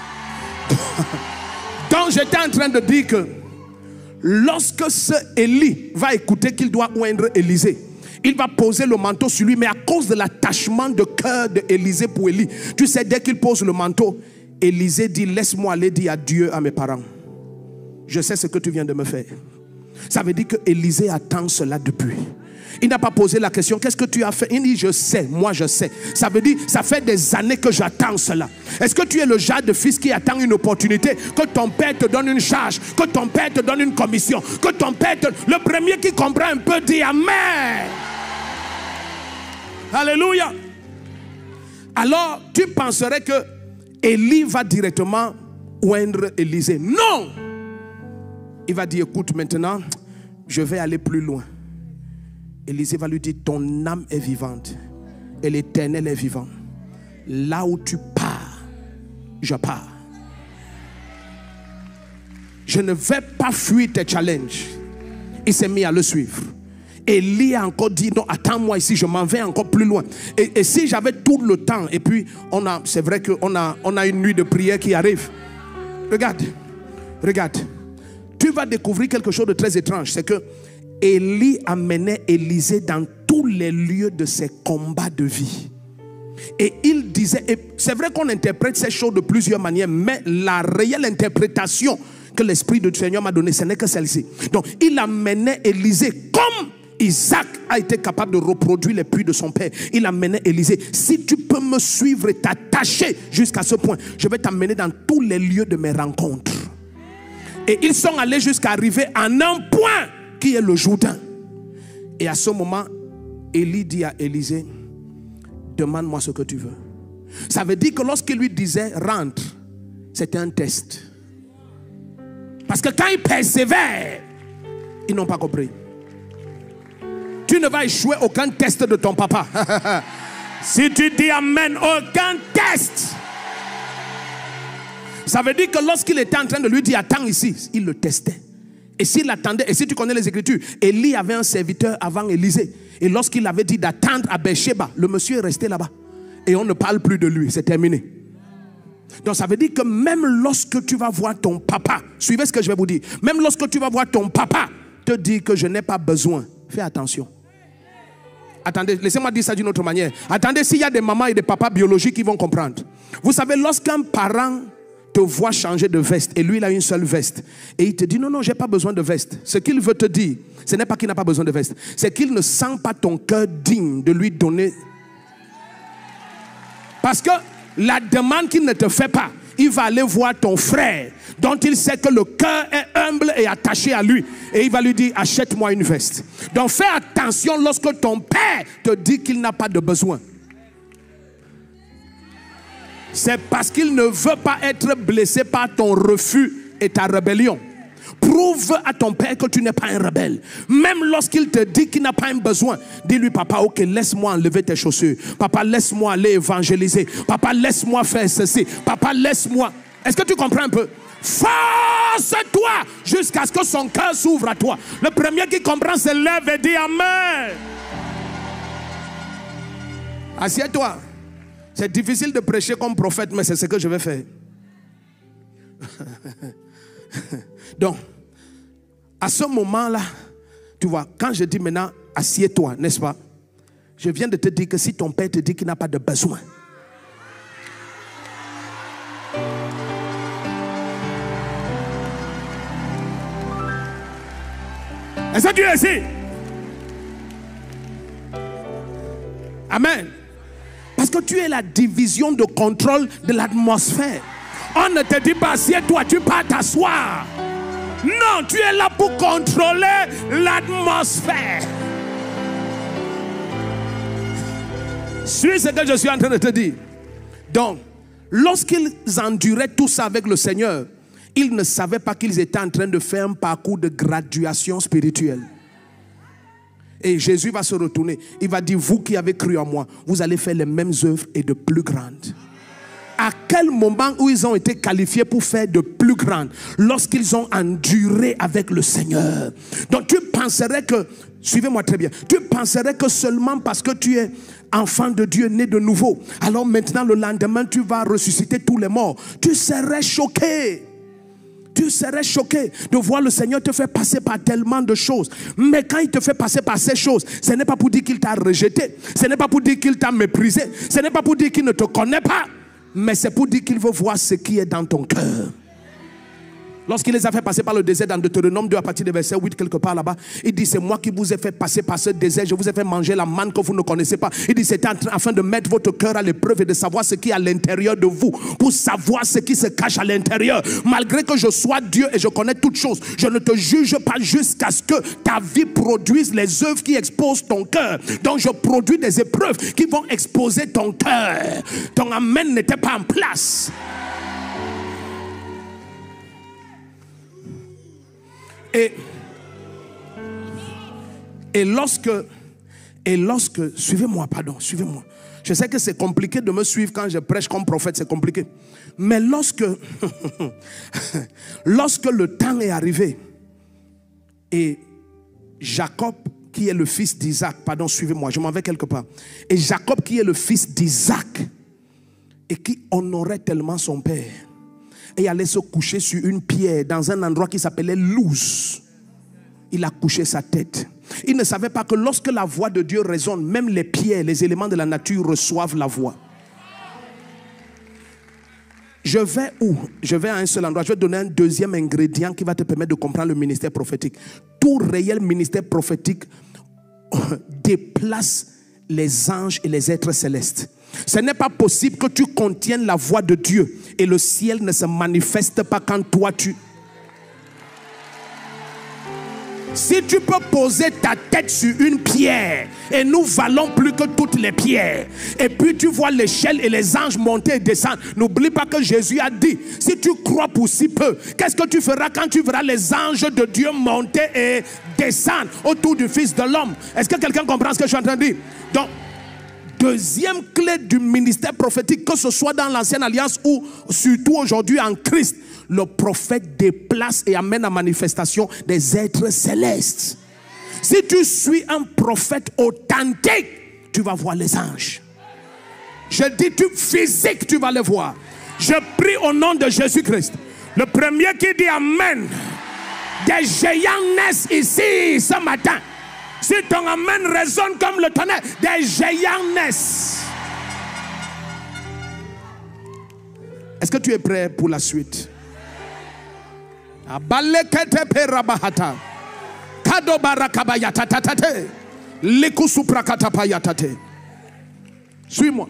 Donc j'étais en train de dire que lorsque ce Élie va écouter qu'il doit oindre Élisée, il va poser le manteau sur lui, mais à cause de l'attachement de cœur d'Élisée pour Élie, tu sais, dès qu'il pose le manteau, Élisée dit, laisse-moi aller dire adieu à mes parents. Je sais ce que tu viens de me faire. Ça veut dire que Élisée attend cela depuis. Il n'a pas posé la question, qu'est-ce que tu as fait? Il dit, je sais, moi je sais. Ça veut dire, ça fait des années que j'attends cela. Est-ce que tu es le genre de fils qui attend une opportunité, que ton père te donne une charge, que ton père te donne une commission, que ton père te... Le premier qui comprend un peu dit amen. Alléluia. Alors, tu penserais que Élie va directement oindre Élisée. Non. Il va dire, écoute, maintenant, je vais aller plus loin. Élisée va lui dire, ton âme est vivante et l'Éternel est vivant. Là où tu pars, je pars. Je ne vais pas fuir tes challenges. Il s'est mis à le suivre. Élie a encore dit, non, attends-moi ici, je m'en vais encore plus loin. Et, et si j'avais tout le temps, et puis, on a, c'est vrai qu'on a, on a une nuit de prière qui arrive. Regarde, regarde. Tu vas découvrir quelque chose de très étrange. C'est que Élie amenait Élisée dans tous les lieux de ses combats de vie. Et il disait, et c'est vrai qu'on interprète ces choses de plusieurs manières, mais la réelle interprétation que l'Esprit du Seigneur m'a donnée, ce n'est que celle-ci. Donc, il amenait Élisée comme Isaac a été capable de reproduire les puits de son père. Il amenait Élisée. Si tu peux me suivre et t'attacher jusqu'à ce point, je vais t'amener dans tous les lieux de mes rencontres. Et ils sont allés jusqu'à arriver en un point qui est le Jourdain. Et à ce moment, Élie dit à Élisée, demande-moi ce que tu veux. Ça veut dire que lorsqu'il lui disait rentre, c'était un test. Parce que quand ils persévèrent, ils n'ont pas compris. Tu ne vas échouer aucun test de ton papa. Si tu dis amen, aucun test. Ça veut dire que lorsqu'il était en train de lui dire attends ici, il le testait. Et s'il attendait, et si tu connais les Écritures, Élie avait un serviteur avant Élisée. Et lorsqu'il avait dit d'attendre à Beersheba, le monsieur est resté là-bas. Et on ne parle plus de lui, c'est terminé. Donc ça veut dire que même lorsque tu vas voir ton papa, suivez ce que je vais vous dire, même lorsque tu vas voir ton papa te dire que je n'ai pas besoin, fais attention. Attendez, laissez-moi dire ça d'une autre manière. Attendez, s'il y a des mamans et des papas biologiques qui vont comprendre. Vous savez, lorsqu'un parent te voit changer de veste et lui il a une seule veste et il te dit non, non, j'ai pas besoin de veste. Ce qu'il veut te dire, ce n'est pas qu'il n'a pas besoin de veste, c'est qu'il ne sent pas ton cœur digne de lui donner. Parce que la demande qu'il ne te fait pas, il va aller voir ton frère dont il sait que le cœur est humble et attaché à lui. Et il va lui dire, achète-moi une veste. Donc fais attention lorsque ton père te dit qu'il n'a pas de besoin. C'est parce qu'il ne veut pas être blessé par ton refus et ta rébellion. Prouve à ton père que tu n'es pas un rebelle. Même lorsqu'il te dit qu'il n'a pas un besoin, dis-lui, papa, ok, laisse-moi enlever tes chaussures. Papa, laisse-moi aller évangéliser. Papa, laisse-moi faire ceci. Papa, laisse-moi. Est-ce que tu comprends un peu? Force-toi jusqu'à ce que son cœur s'ouvre à toi. Le premier qui comprend se lève et dit amen. Assieds-toi. C'est difficile de prêcher comme prophète, mais c'est ce que je vais faire. Donc, à ce moment-là, tu vois, quand je dis maintenant, assieds-toi, n'est-ce pas? Je viens de te dire que si ton père te dit qu'il n'a pas de besoin, est-ce que tu es ici? Amen. Parce que tu es la division de contrôle de l'atmosphère. On ne te dit pas assieds-toi, tu pars t'asseoir. Non, tu es là pour contrôler l'atmosphère. Suis ce que je suis en train de te dire. Donc, lorsqu'ils enduraient tout ça avec le Seigneur, ils ne savaient pas qu'ils étaient en train de faire un parcours de graduation spirituelle. Et Jésus va se retourner. Il va dire, vous qui avez cru en moi, vous allez faire les mêmes œuvres et de plus grandes. À quel moment où ils ont été qualifiés pour faire de plus grandes? Lorsqu'ils ont enduré avec le Seigneur. Donc tu penserais que, suivez-moi très bien, tu penserais que seulement parce que tu es enfant de Dieu né de nouveau, alors maintenant le lendemain tu vas ressusciter tous les morts. Tu serais choqué. Tu serais choqué de voir le Seigneur te faire passer par tellement de choses. Mais quand il te fait passer par ces choses, ce n'est pas pour dire qu'il t'a rejeté. Ce n'est pas pour dire qu'il t'a méprisé. Ce n'est pas pour dire qu'il ne te connaît pas. Mais c'est pour dire qu'il veut voir ce qui est dans ton cœur. Lorsqu'il les a fait passer par le désert dans Deutéronome deux à partir du verset huit quelque part là-bas, il dit c'est moi qui vous ai fait passer par ce désert, je vous ai fait manger la manne que vous ne connaissez pas. Il dit c'était afin de mettre votre cœur à l'épreuve et de savoir ce qui est à l'intérieur de vous, pour savoir ce qui se cache à l'intérieur. Malgré que je sois Dieu et je connais toutes choses, je ne te juge pas jusqu'à ce que ta vie produise les œuvres qui exposent ton cœur. Donc je produis des épreuves qui vont exposer ton cœur. Ton amen n'était pas en place. Et, et lorsque, et lorsque, suivez-moi, pardon, suivez-moi. Je sais que c'est compliqué de me suivre quand je prêche comme prophète, c'est compliqué. Mais lorsque, lorsque le temps est arrivé et Jacob qui est le fils d'Isaac, pardon, suivez-moi, je m'en vais quelque part. Et Jacob qui est le fils d'Isaac et qui honorait tellement son père. Et il allait se coucher sur une pierre dans un endroit qui s'appelait Luz. Il a couché sa tête. Il ne savait pas que lorsque la voix de Dieu résonne, même les pierres, les éléments de la nature reçoivent la voix. Je vais où? Je vais à un seul endroit. Je vais donner un deuxième ingrédient qui va te permettre de comprendre le ministère prophétique. Tout réel ministère prophétique déplace les anges et les êtres célestes. Ce n'est pas possible que tu contiennes la voix de Dieu et le ciel ne se manifeste pas quand toi tu... Si tu peux poser ta tête sur une pierre et nous valons plus que toutes les pierres, et puis tu vois l'échelle et les anges monter et descendre, n'oublie pas que Jésus a dit, si tu crois pour si peu, qu'est-ce que tu feras quand tu verras les anges de Dieu monter et descendre autour du Fils de l'homme? Est-ce que quelqu'un comprend ce que je suis en train de dire? Donc, deuxième clé du ministère prophétique, que ce soit dans l'ancienne alliance ou surtout aujourd'hui en Christ, le prophète déplace et amène à manifestation des êtres célestes. Si tu suis un prophète authentique, tu vas voir les anges. Je dis tu physique, tu vas les voir. Je prie au nom de Jésus-Christ. Le premier qui dit amen. Des géants naissent ici ce matin. Si ton amen résonne comme le tonnerre, des géants naissent. Est-ce que tu es prêt pour la suite? Suis-moi.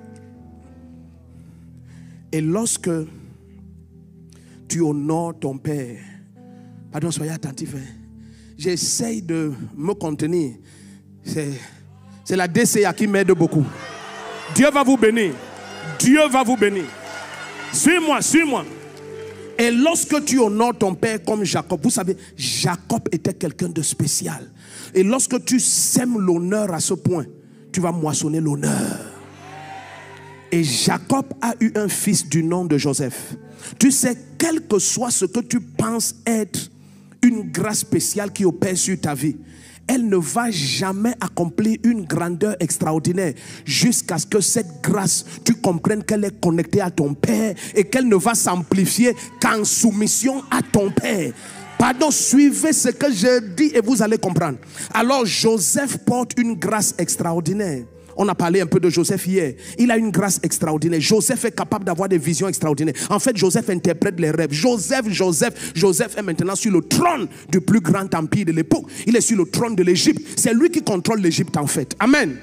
Et lorsque tu honores ton père, pardon, soyez attentifs, hein. J'essaye de me contenir. C'est la D C A qui m'aide beaucoup. Dieu va vous bénir. Dieu va vous bénir. Suis-moi, suis-moi. Et lorsque tu honores ton père comme Jacob, vous savez, Jacob était quelqu'un de spécial. Et lorsque tu sèmes l'honneur à ce point, tu vas moissonner l'honneur. Et Jacob a eu un fils du nom de Joseph. Tu sais, quel que soit ce que tu penses être une grâce spéciale qui opère sur ta vie, elle ne va jamais accomplir une grandeur extraordinaire jusqu'à ce que cette grâce, tu comprennes qu'elle est connectée à ton Père et qu'elle ne va s'amplifier qu'en soumission à ton Père. Pardon, suivez ce que je dis et vous allez comprendre. Alors Joseph porte une grâce extraordinaire. On a parlé un peu de Joseph hier. Il a une grâce extraordinaire. Joseph est capable d'avoir des visions extraordinaires. En fait, Joseph interprète les rêves. Joseph, Joseph, Joseph est maintenant sur le trône du plus grand empire de l'époque. Il est sur le trône de l'Égypte. C'est lui qui contrôle l'Égypte en fait. Amen.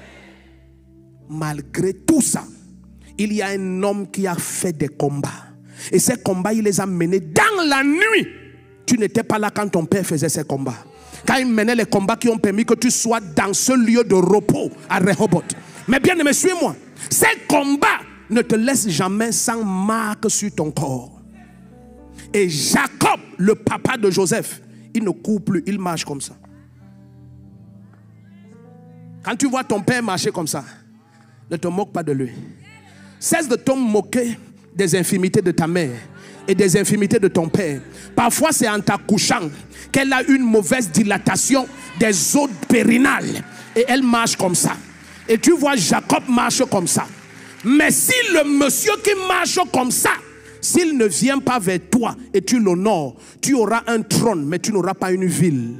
Malgré tout ça, il y a un homme qui a fait des combats. Et ces combats, il les a menés dans la nuit. Tu n'étais pas là quand ton père faisait ces combats. Quand il menait les combats qui ont permis que tu sois dans ce lieu de repos à Rehoboth. Mais bien aimé, suis-moi. Ces combats ne te laissent jamais sans marque sur ton corps. Et Jacob, le papa de Joseph, il ne court plus, il marche comme ça. Quand tu vois ton père marcher comme ça, ne te moque pas de lui. Cesse de te moquer des infimités de ta mère et des infimités de ton père. Parfois c'est en t'accouchant qu'elle a une mauvaise dilatation des os périnales et elle marche comme ça. Et tu vois Jacob marche comme ça. Mais si le monsieur qui marche comme ça, s'il ne vient pas vers toi et tu l'honores, tu auras un trône mais tu n'auras pas une ville.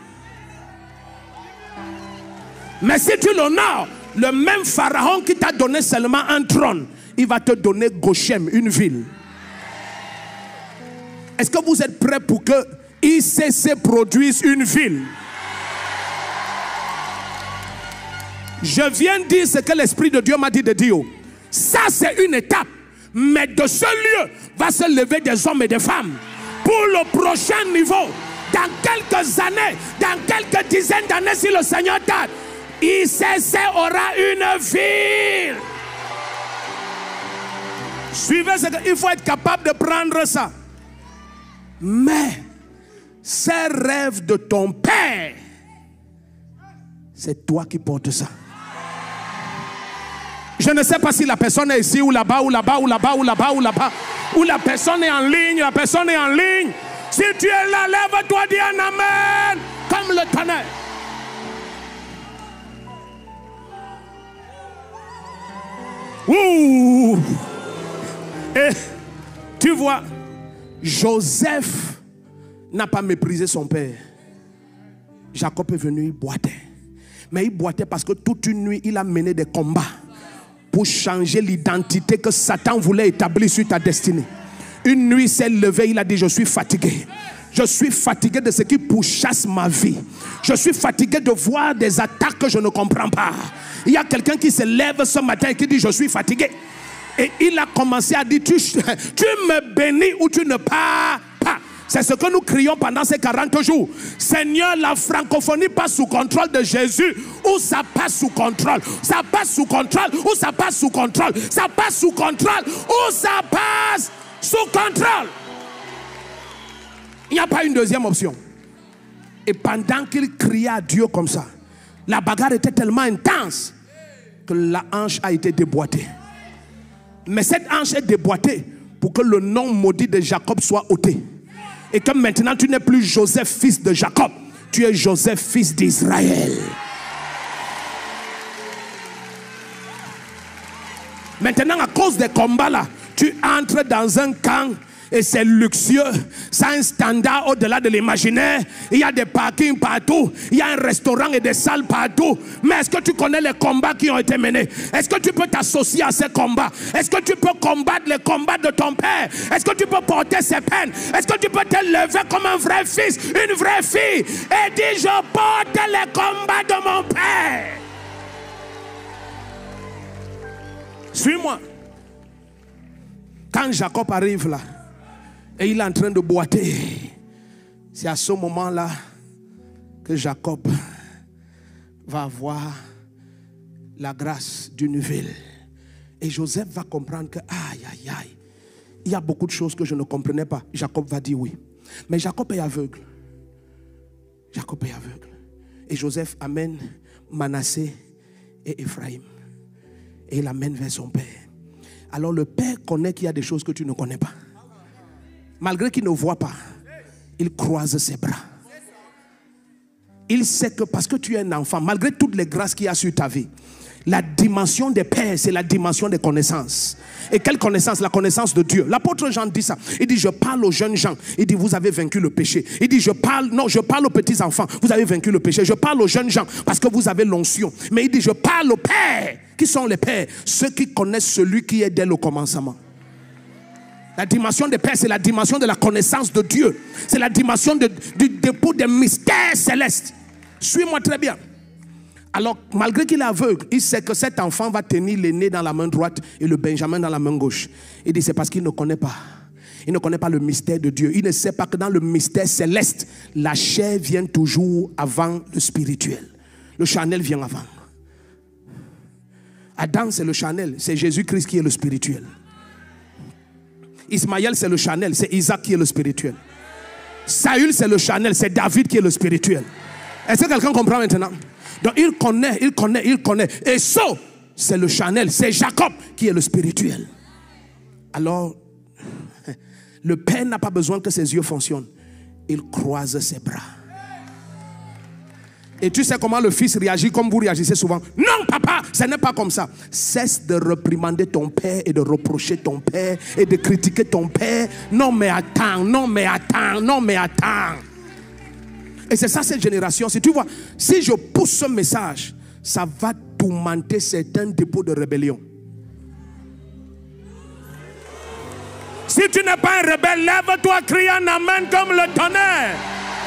Mais si tu l'honores, le même pharaon qui t'a donné seulement un trône, il va te donner Goshem, une ville. Est-ce que vous êtes prêts pour que I C C produise une ville? Je viens de dire ce que l'Esprit de Dieu m'a dit de dire. Ça c'est une étape. Mais de ce lieu va se lever des hommes et des femmes pour le prochain niveau. Dans quelques années, dans quelques dizaines d'années, si le Seigneur tarde, I C C aura une ville. Suivez ce que il faut être capable de prendre ça. Mais ces rêves de ton père, c'est toi qui portes ça. Je ne sais pas si la personne est ici ou là-bas ou là-bas ou là-bas ou là-bas ou là-bas, ou la personne est en ligne, la personne est en ligne. Si tu es là, lève-toi, dis un amen comme le tonnerre. Ouh. Et tu vois, Joseph n'a pas méprisé son père. Jacob est venu, il boitait. Mais il boitait parce que toute une nuit, il a mené des combats pour changer l'identité que Satan voulait établir sur ta destinée. Une nuit, il s'est levé, il a dit, je suis fatigué. Je suis fatigué de ce qui pourchasse ma vie. Je suis fatigué de voir des attaques que je ne comprends pas. Il y a quelqu'un qui se lève ce matin et qui dit, je suis fatigué. Et il a commencé à dire, tu, tu me bénis ou tu ne pars pas. C'est ce que nous crions pendant ces quarante jours. Seigneur, la francophonie passe sous contrôle de Jésus ou ça passe sous contrôle. Ça passe sous contrôle ou ça passe sous contrôle. Ça passe sous contrôle ou ça passe sous contrôle. Il n'y a pas une deuxième option. Et pendant qu'il criait à Dieu comme ça, la bagarre était tellement intense que la hanche a été déboîtée. Mais cette hanche est déboîtée pour que le nom maudit de Jacob soit ôté. Et que maintenant tu n'es plus Joseph fils de Jacob, tu es Joseph fils d'Israël. Maintenant à cause des combats là, tu entres dans un camp et c'est luxueux, ça a un standard au-delà de l'imaginaire. Il y a des parkings partout, il y a un restaurant et des salles partout. Mais est-ce que tu connais les combats qui ont été menés? Est-ce que tu peux t'associer à ces combats? Est-ce que tu peux combattre les combats de ton père? Est-ce que tu peux porter ses peines? Est-ce que tu peux te lever comme un vrai fils, une vraie fille et dire, je porte les combats de mon père? Suis-moi. Quand Jacob arrive là et il est en train de boiter, c'est à ce moment-là que Jacob va avoir la grâce d'une ville. Et Joseph va comprendre que aïe aïe aïe, il y a beaucoup de choses que je ne comprenais pas. Jacob va dire oui. Mais Jacob est aveugle. Jacob est aveugle. Et Joseph amène Manassé et Ephraïm. Et il l'amène vers son père. Alors le père connaît qu'il y a des choses que tu ne connais pas. Malgré qu'il ne voit pas, il croise ses bras. Il sait que parce que tu es un enfant, malgré toutes les grâces qu'il y a sur ta vie, la dimension des pères, c'est la dimension des connaissances. Et quelle connaissance? La connaissance de Dieu. L'apôtre Jean dit ça. Il dit, je parle aux jeunes gens. Il dit, vous avez vaincu le péché. Il dit, je parle, non, je parle aux petits enfants. Vous avez vaincu le péché. Je parle aux jeunes gens parce que vous avez l'onction. Mais il dit, je parle aux pères. Qui sont les pères? Ceux qui connaissent celui qui est dès le commencement. La dimension des pères, c'est la dimension de la connaissance de Dieu. C'est la dimension de, du dépôt des mystères célestes. Suis-moi très bien. Alors, malgré qu'il est aveugle, il sait que cet enfant va tenir l'aîné dans la main droite et le Benjamin dans la main gauche. Il dit, c'est parce qu'il ne connaît pas. Il ne connaît pas le mystère de Dieu. Il ne sait pas que dans le mystère céleste, la chair vient toujours avant le spirituel. Le charnel vient avant. Adam, c'est le charnel. C'est Jésus-Christ qui est le spirituel. Ismaël, c'est le charnel. C'est Isaac qui est le spirituel. Saül, c'est le charnel. C'est David qui est le spirituel. Est-ce que quelqu'un comprend maintenant? Donc il connaît, il connaît, il connaît. Et ça, c'est le charnel. C'est Jacob qui est le spirituel. Alors, le père n'a pas besoin que ses yeux fonctionnent. Il croise ses bras. Et tu sais comment le fils réagit comme vous réagissez souvent. Non papa, ce n'est pas comme ça. Cesse de réprimander ton père et de reprocher ton père et de critiquer ton père. Non mais attends, non mais attends, non mais attends. Et c'est ça cette génération. Si tu vois, si je pousse ce message, ça va tourmenter certains dépôts de rébellion. Si tu n'es pas un rebelle, lève-toi, crie un amen comme le tonnerre.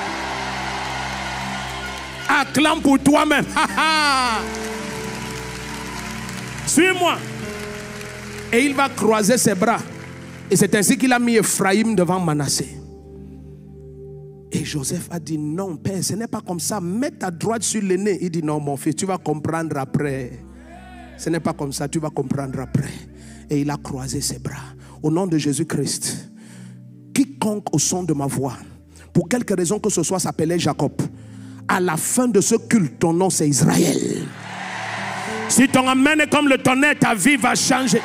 Acclame pour toi-même. Suis-moi. Et il va croiser ses bras. Et c'est ainsi qu'il a mis Ephraïm devant Manassé. Et Joseph a dit, non père, ce n'est pas comme ça. Mets ta droite sur l'aîné. Il dit, non mon fils, tu vas comprendre après. Ce n'est pas comme ça, tu vas comprendre après. Et il a croisé ses bras. Au nom de Jésus-Christ, quiconque au son de ma voix, pour quelque raison que ce soit, s'appelait Jacob, à la fin de ce culte, ton nom c'est Israël. Si ton amen est comme le tonnerre, ta vie va changer.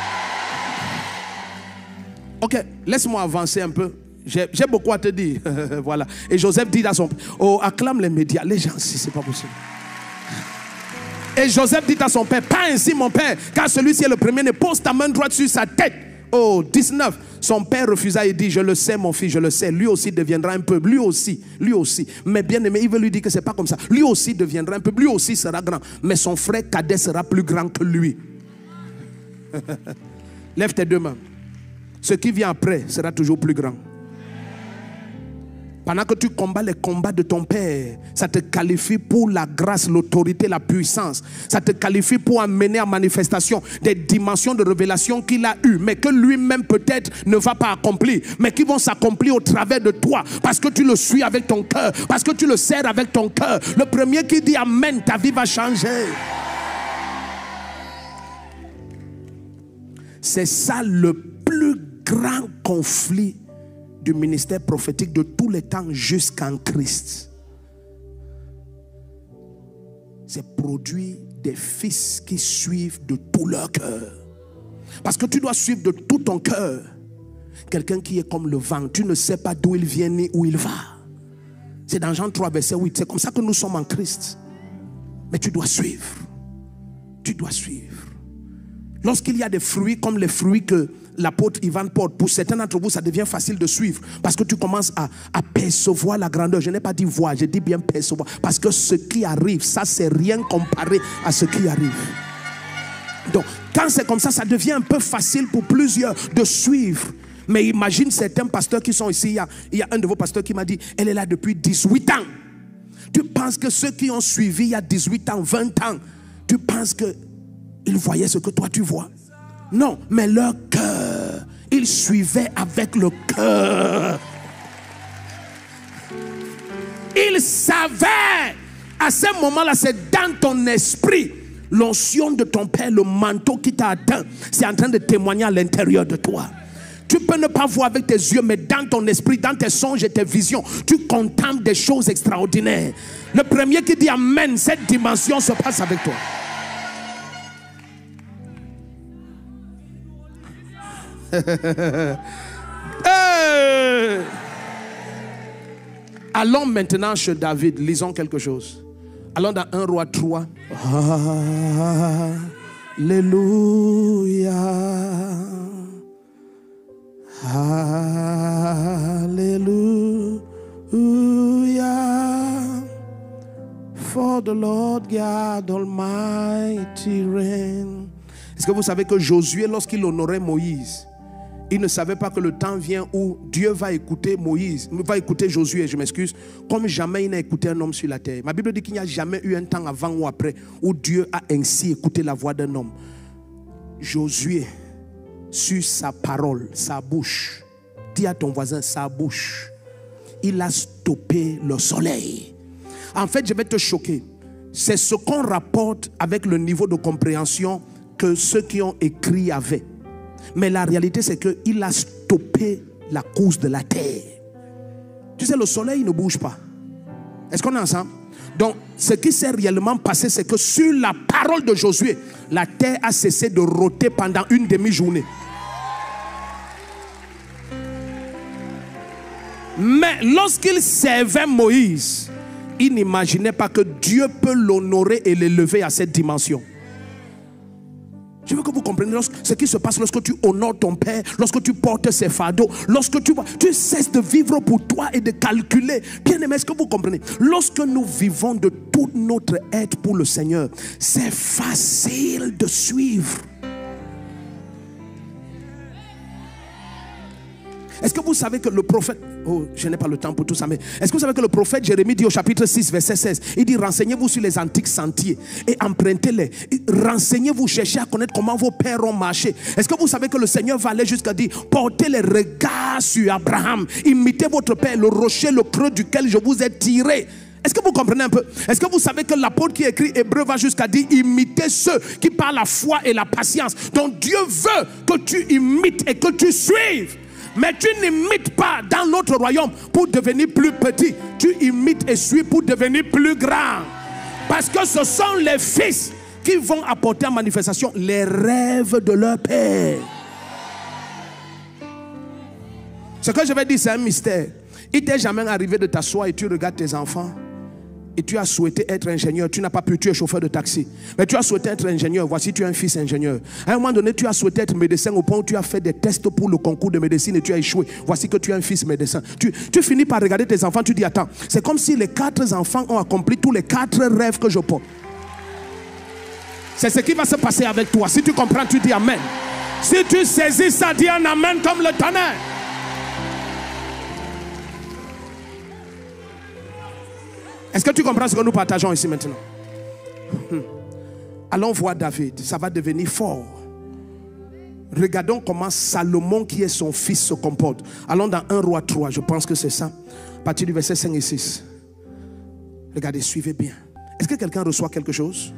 Ok, laisse-moi avancer un peu. J'ai beaucoup à te dire. Voilà. Et Joseph dit à son... Oh, acclame les médias. Les gens, si c'est pas possible. Et Joseph dit à son père, pas ainsi mon père, car celui-ci est le premier, ne pose ta main droite sur sa tête. Oh, dix-neuf. Son père refusa et dit, je le sais mon fils, je le sais. Lui aussi deviendra un peuple, lui aussi, lui aussi. Mais bien aimé, il veut lui dire que c'est pas comme ça. Lui aussi deviendra un peuple, lui aussi sera grand. Mais son frère cadet sera plus grand que lui. Lève tes deux mains. Ce qui vient après sera toujours plus grand. Pendant que tu combats les combats de ton père, ça te qualifie pour la grâce, l'autorité, la puissance. Ça te qualifie pour amener en manifestation des dimensions de révélation qu'il a eues, mais que lui-même peut-être ne va pas accomplir, mais qui vont s'accomplir au travers de toi, parce que tu le suis avec ton cœur, parce que tu le sers avec ton cœur. Le premier qui dit Amen, ta vie va changer. C'est ça le plus grand conflit du ministère prophétique de tous les temps jusqu'en Christ. C'est produire des fils qui suivent de tout leur cœur. Parce que tu dois suivre de tout ton cœur quelqu'un qui est comme le vent. Tu ne sais pas d'où il vient ni où il va. C'est dans Jean trois verset huit. C'est comme ça que nous sommes en Christ. Mais tu dois suivre. Tu dois suivre. Lorsqu'il y a des fruits comme les fruits que l'apôtre Ivan porte, pour certains d'entre vous, ça devient facile de suivre. Parce que tu commences à, à percevoir la grandeur. Je n'ai pas dit voir, je dis bien percevoir. Parce que ce qui arrive, ça c'est rien comparé à ce qui arrive. Donc, quand c'est comme ça, ça devient un peu facile pour plusieurs de suivre. Mais imagine certains pasteurs qui sont ici. Il y a, il y a un de vos pasteurs qui m'a dit, elle est là depuis dix-huit ans. Tu penses que ceux qui ont suivi il y a dix-huit ans, vingt ans, tu penses que ils voyaient ce que toi tu vois? Non, mais leur cœur, ils suivaient avec le cœur. Ils savaient, à ce moment-là, c'est dans ton esprit, l'onction de ton père, le manteau qui t'a atteint, c'est en train de témoigner à l'intérieur de toi. Tu peux ne pas voir avec tes yeux, mais dans ton esprit, dans tes songes et tes visions, tu contemples des choses extraordinaires. Le premier qui dit Amen, cette dimension se passe avec toi. Hey! Allons maintenant chez David, lisons quelque chose. Allons dans un roi trois. Alléluia. Alléluia. For the Lord God Almighty reign. Est-ce que vous savez que Josué, lorsqu'il honorait Moïse, il ne savait pas que le temps vient où Dieu va écouter Moïse, va écouter Josué, je m'excuse, comme jamais il n'a écouté un homme sur la terre. Ma Bible dit qu'il n'y a jamais eu un temps avant ou après où Dieu a ainsi écouté la voix d'un homme. Josué, sur sa parole, sa bouche, dis à ton voisin, sa bouche, il a stoppé le soleil. En fait, je vais te choquer. C'est ce qu'on rapporte avec le niveau de compréhension que ceux qui ont écrit avaient. Mais la réalité, c'est qu'il a stoppé la course de la terre. Tu sais, le soleil ne bouge pas. Est-ce qu'on est ensemble? Donc, ce qui s'est réellement passé, c'est que sur la parole de Josué, la terre a cessé de rôter pendant une demi-journée. Mais lorsqu'il servait Moïse, il n'imaginait pas que Dieu peut l'honorer et l'élever à cette dimension. Je veux que vous compreniez ce qui se passe lorsque tu honores ton père, lorsque tu portes ses fardeaux, lorsque tu, tu cesses de vivre pour toi et de calculer. Bien aimé, est-ce que vous comprenez? Lorsque nous vivons de toute notre être pour le Seigneur, c'est facile de suivre. Est-ce que vous savez que le prophète, oh, je n'ai pas le temps pour tout ça, mais est-ce que vous savez que le prophète Jérémie dit au chapitre six, verset seize, il dit, renseignez-vous sur les antiques sentiers et empruntez-les. Renseignez-vous, cherchez à connaître comment vos pères ont marché. Est-ce que vous savez que le Seigneur va aller jusqu'à dire, portez les regards sur Abraham, imitez votre père, le rocher, le creux duquel je vous ai tiré. Est-ce que vous comprenez un peu? Est-ce que vous savez que l'apôtre qui écrit Hébreu va jusqu'à dire, imitez ceux qui par la foi et la patience. Donc Dieu veut que tu imites et que tu suives. Mais tu n'imites pas dans notre royaume pour devenir plus petit. Tu imites et suis pour devenir plus grand. Parce que ce sont les fils qui vont apporter en manifestation les rêves de leur père. Ce que je vais dire, c'est un mystère. Il t'est jamais arrivé de t'asseoir et tu regardes tes enfants. et tu as souhaité être ingénieur, tu n'as pas pu, tu es chauffeur de taxi. Mais tu as souhaité être ingénieur, voici tu es un fils ingénieur. À un moment donné, tu as souhaité être médecin au point où tu as fait des tests pour le concours de médecine et tu as échoué. Voici que tu es un fils médecin. Tu, tu finis par regarder tes enfants, tu dis attends, c'est comme si les quatre enfants ont accompli tous les quatre rêves que je porte. C'est ce qui va se passer avec toi. Si tu comprends, tu dis amen. Si tu saisis ça, dis un amen comme le tonnerre. Est-ce que tu comprends ce que nous partageons ici maintenant? Hmm. Allons voir David, ça va devenir fort. Regardons comment Salomon, qui est son fils, se comporte. Allons dans un roi trois, je pense que c'est ça. À partir du verset cinq et six. Regardez, suivez bien. Est-ce que quelqu'un reçoit quelque chose?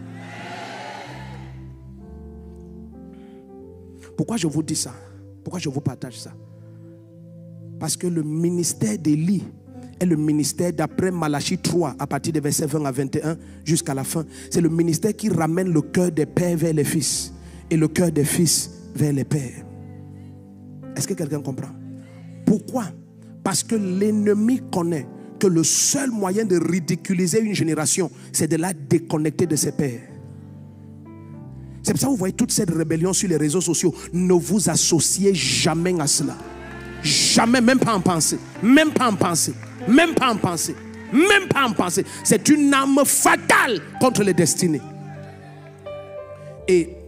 Pourquoi je vous dis ça? Pourquoi je vous partage ça? Parce que le ministère d'Élie est le ministère d'après Malachie trois, à partir des versets vingt à vingt et un jusqu'à la fin. C'est le ministère qui ramène le cœur des pères vers les fils et le cœur des fils vers les pères. Est-ce que quelqu'un comprend? Pourquoi? Parce que l'ennemi connaît que le seul moyen de ridiculiser une génération, c'est de la déconnecter de ses pères. C'est pour ça que vous voyez toute cette rébellion sur les réseaux sociaux. Ne vous associez jamais à cela. Jamais, même pas en penser. Même pas en penser. Même pas en penser. Même pas en penser. C'est une arme fatale contre les destinées. Et,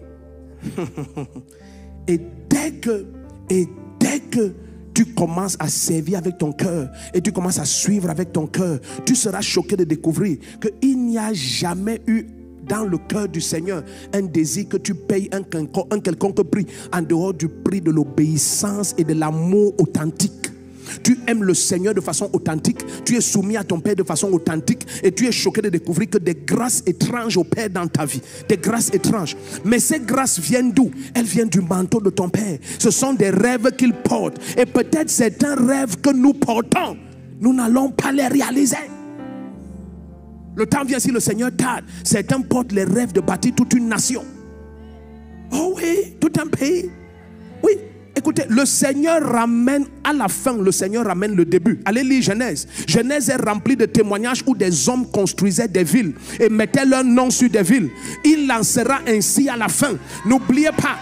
et dès que, et dès que tu commences à servir avec ton cœur et tu commences à suivre avec ton cœur, tu seras choqué de découvrir qu'il n'y a jamais eu dans le cœur du Seigneur un désir que tu payes un, un quelconque prix en dehors du prix de l'obéissance et de l'amour authentique. Tu aimes le Seigneur de façon authentique, tu es soumis à ton Père de façon authentique et tu es choqué de découvrir que des grâces étranges opèrent dans ta vie. Des grâces étranges. Mais ces grâces viennent d'où? Elles viennent du manteau de ton Père. Ce sont des rêves qu'il porte. Et peut-être c'est un rêve que nous portons. Nous n'allons pas les réaliser. Le temps vient si le Seigneur tarde. Certains portent les rêves de bâtir toute une nation. Oh oui, tout un pays. Oui. Écoutez, le Seigneur ramène à la fin, le Seigneur ramène le début. Allez lire Genèse. Genèse est rempli de témoignages où des hommes construisaient des villes et mettaient leur nom sur des villes. Il en sera ainsi à la fin. N'oubliez pas,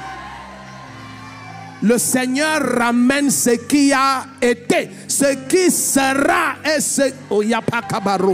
le Seigneur ramène ce qui a été, ce qui sera et ce... Oh, il n'y a pas cabarot.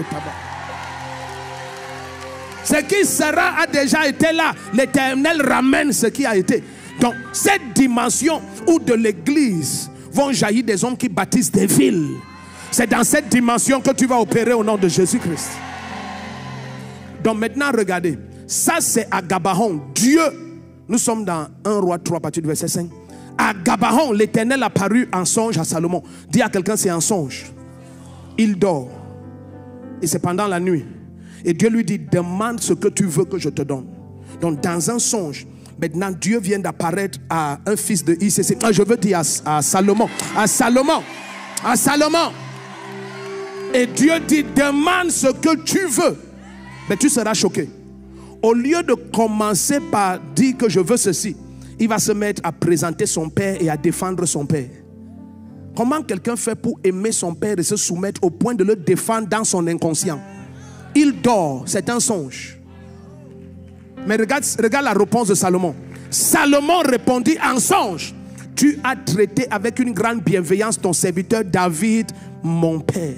Ce qui sera a déjà été là. L'Éternel ramène ce qui a été. Donc, cette dimension où de l'église vont jaillir des hommes qui bâtissent des villes, c'est dans cette dimension que tu vas opérer au nom de Jésus-Christ. Donc maintenant, regardez. Ça, c'est à Gabaon. Dieu, nous sommes dans un roi trois, à partir du verset cinq. À Gabaon, l'Éternel apparut en songe à Salomon. Dis à quelqu'un, c'est un songe. Il dort. Et c'est pendant la nuit. Et Dieu lui dit, demande ce que tu veux que je te donne. Donc dans un songe, maintenant Dieu vient d'apparaître à un fils de I C C. Ah, je veux dire à, à Salomon. À Salomon. À Salomon. Et Dieu dit, demande ce que tu veux. Mais tu seras choqué. Au lieu de commencer par dire que je veux ceci, il va se mettre à présenter son père et à défendre son père. Comment quelqu'un fait pour aimer son père et se soumettre au point de le défendre dans son inconscient? Il dort, c'est un songe. Mais regarde, regarde la réponse de Salomon. Salomon répondit en songe, tu as traité avec une grande bienveillance ton serviteur David, mon père.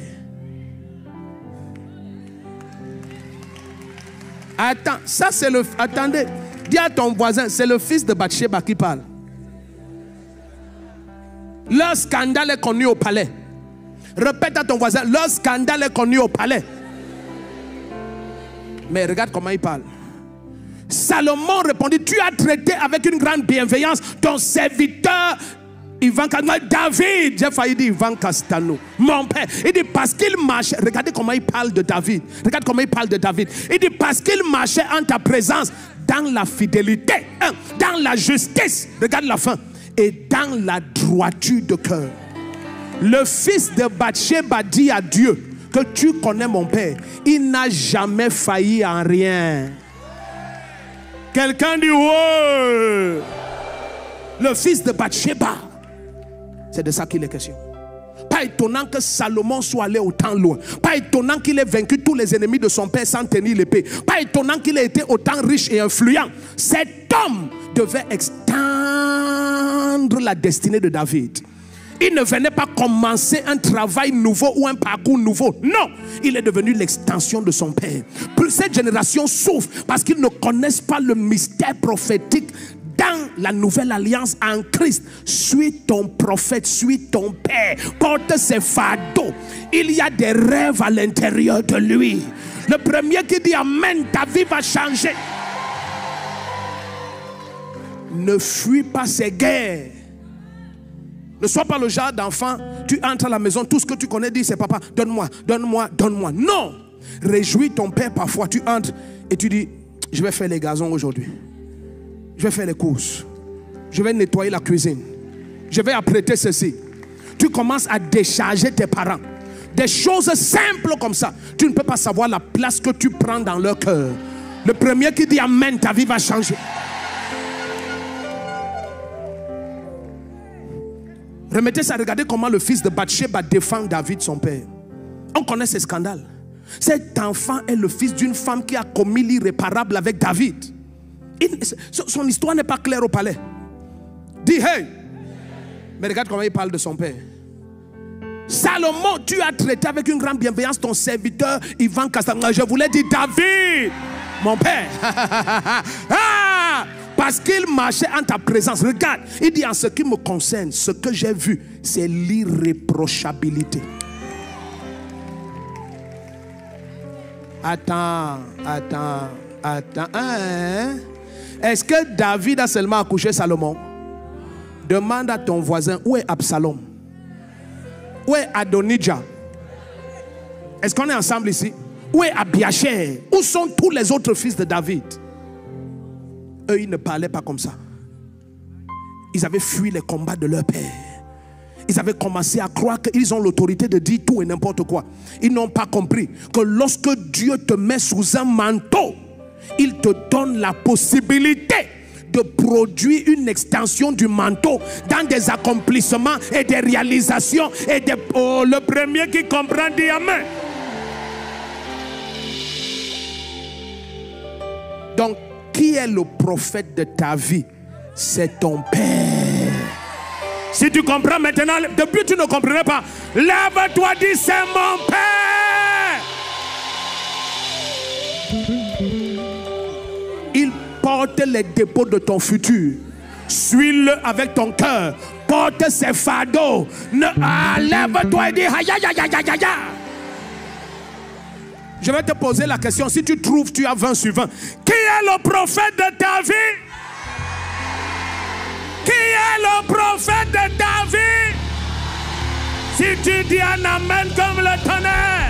Attends, ça c'est le... Attendez, dis à ton voisin, c'est le fils de Bathsheba qui parle. Leur scandale est connu au palais. Répète à ton voisin, leur scandale est connu au palais. Mais regarde comment il parle. Salomon répondit, tu as traité avec une grande bienveillance ton serviteur Ivan David. J'ai failli dire Ivan Castano, mon père. Il dit parce qu'il marchait. Regardez comment il parle de David. Regarde comment il parle de David. Il dit parce qu'il marchait en ta présence dans la fidélité, dans la justice. Regarde la fin. Et dans la droiture de cœur. Le fils de Bathsheba dit à Dieu que tu connais mon père. Il n'a jamais failli en rien. Quelqu'un dit ouais. Le fils de Bathsheba. C'est de ça qu'il est question. Pas étonnant que Salomon soit allé autant loin. Pas étonnant qu'il ait vaincu tous les ennemis de son père sans tenir l'épée. Pas étonnant qu'il ait été autant riche et influent. Cet homme devait extendre la destinée de David. Il ne venait pas commencer un travail nouveau ou un parcours nouveau. Non, il est devenu l'extension de son père. Cette génération souffre parce qu'ils ne connaissent pas le mystère prophétique dans la nouvelle alliance en Christ. Suis ton prophète, suis ton père, porte ses fardeaux. Il y a des rêves à l'intérieur de lui. Le premier qui dit amen, ta vie va changer. Ne fuis pas ces guerres. Ne sois pas le genre d'enfant, tu entres à la maison, tout ce que tu connais, dis c'est papa, donne-moi, donne-moi, donne-moi. Non, réjouis ton père parfois, tu entres et tu dis, je vais faire les gazons aujourd'hui. Je vais faire les courses. Je vais nettoyer la cuisine. Je vais apprêter ceci. Tu commences à décharger tes parents. Des choses simples comme ça. Tu ne peux pas savoir la place que tu prends dans leur cœur. Le premier qui dit amen, ta vie va changer. Remettez ça, regardez comment le fils de Bathsheba défend David, son père. On connaît ces scandales. Cet enfant est le fils d'une femme qui a commis l'irréparable avec David. Il, son histoire n'est pas claire au palais. Dis hey. Mais regarde comment il parle de son père. Salomon, tu as traité avec une grande bienveillance ton serviteur Ivan Kastanga. Je voulais dire David, mon père. Ah! Parce qu'il marchait en ta présence. Regarde, il dit en ce qui me concerne, ce que j'ai vu, c'est l'irréprochabilité. Attends, attends, attends. Hein? Est-ce que David a seulement accouché Salomon? Demande à ton voisin, où est Absalom? Où est Adonijah? Est-ce qu'on est ensemble ici? Où est Abiacher? Où sont tous les autres fils de David? Eux, ils ne parlaient pas comme ça. Ils avaient fui les combats de leur père. Ils avaient commencé à croire qu'ils ont l'autorité de dire tout et n'importe quoi. Ils n'ont pas compris que lorsque Dieu te met sous un manteau, il te donne la possibilité de produire une extension du manteau dans des accomplissements et des réalisations. Et des... Oh, le premier qui comprend dit amen. Donc, qui est le prophète de ta vie? C'est ton père. Si tu comprends maintenant, depuis tu ne comprenais pas, lève-toi, dis c'est mon père. Il porte les dépôts de ton futur. Suis-le avec ton cœur. Porte ses fardeaux. Ne... Ah, lève-toi et dis aïe aïe aïe aïe aïe. Je vais te poser la question. Si tu trouves, tu as vingt sur vingt. Qui est le prophète de ta vie? Qui est le prophète de ta vie? Si tu dis un amen comme le tonnerre.